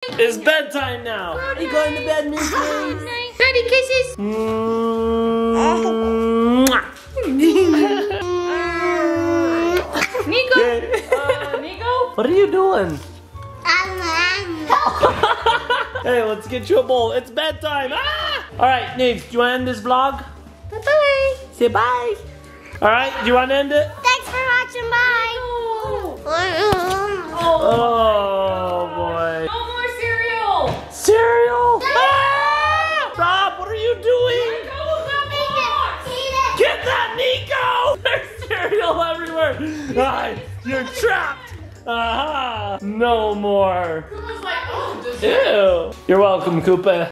It's bedtime now. Are you going to bed, Miss Maze? Daddy kisses. NiKO. NiKO. What are you doing? Hey, let's get you a bowl. It's bedtime. Ah! All right, Nate, do you want to end this vlog? Bye-bye. Say bye. All right, do you want to end it? Thanks for watching. Bye. Oh, boy. No more cereal. Cereal? Ah! Rob, what are you doing? Get that, NiKO! There's cereal everywhere. Ah, you're trapped. Aha! No more. Koopa's like, oh, Ew. You're welcome, Koopa.